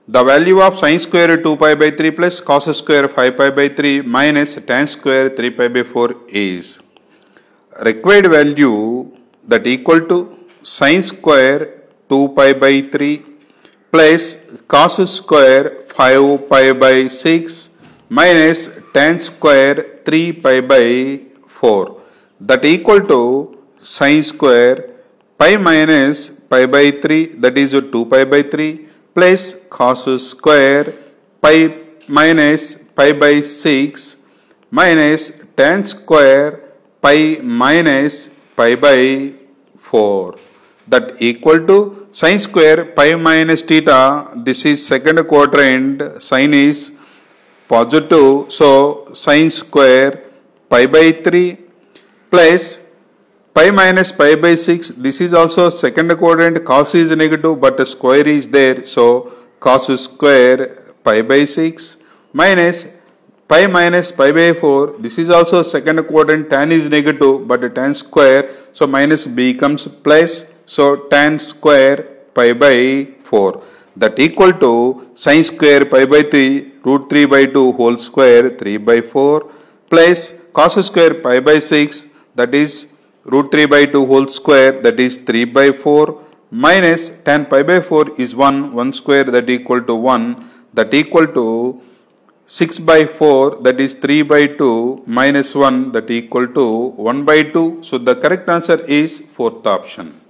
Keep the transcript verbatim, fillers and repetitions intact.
The value of sine square two pi by three plus cos square five pi by three minus tan square three pi by four is required value that equal to sine square two pi by three plus cos square five pi by six minus tan square three pi by four that equal to sine square pi minus pi by three that is two pi by three plus cos square pi minus pi by six minus tan square pi minus pi by four that equal to sine square pi minus theta. This is second quadrant, sine is positive, so sine square pi by three plus pi minus pi by six, this is also second quadrant, cos is negative but square is there, so cos square pi by six minus pi minus pi by four, this is also second quadrant, tan is negative but tan square, so minus becomes plus, so tan square pi by four that equal to sine square pi by three root three by two whole square three by four plus cos square pi by six that is root three by two whole square that is three by four minus tan pi by four is one, one square that equal to one that equal to six by four that is three by two minus one that equal to one by two. So the correct answer is fourth option.